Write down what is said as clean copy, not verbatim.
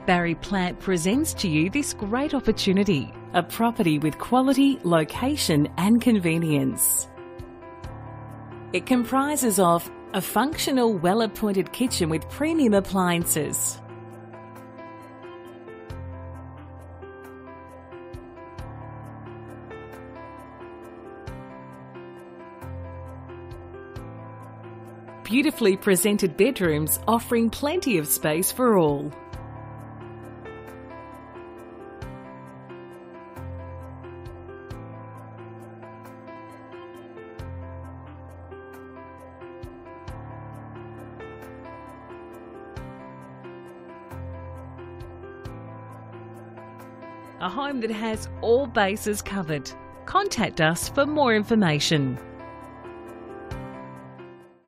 Barry Plant presents to you this great opportunity, a property with quality, location and convenience. It comprises of a functional, well-appointed kitchen with premium appliances, beautifully presented bedrooms offering plenty of space for all. A home that has all bases covered. Contact us for more information.